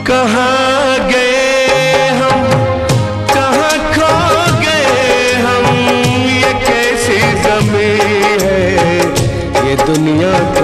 कहाँ गए हम, कहाँ खो गए हम, ये कैसी ज़मीं है ये दुनिया